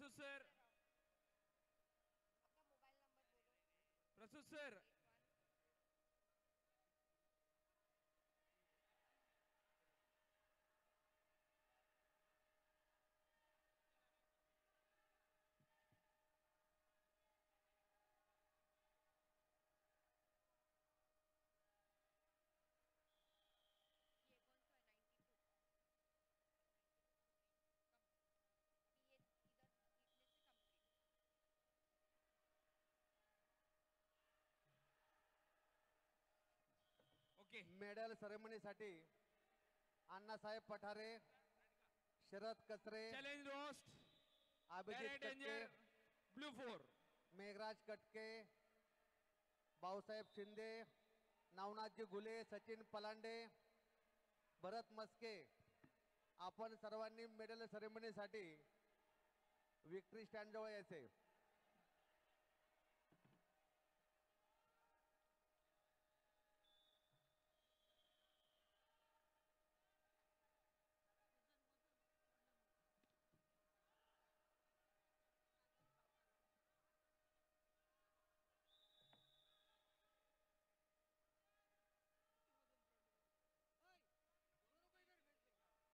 प्रसूत sir, अपना mobile number बोलो। प्रसूत सर, 81 ये कौन सा है 92 कम अभी ये इधर लिखने से कंप्लीट ओके। मेडल सेरेमनीसाठी Annasaheb Pathare, Sharad Kachare, challenge lost, Abhijit direct Katke, danger, blue 4। Meghraj Katke, Bhausaheb Shinde, Navnathji Ghule, Sachin Palande, भरत मस्के, आपण सर्वांनी मेडल सेरेमनीसाठी विक्ट्री स्टँड जवळ यायचे।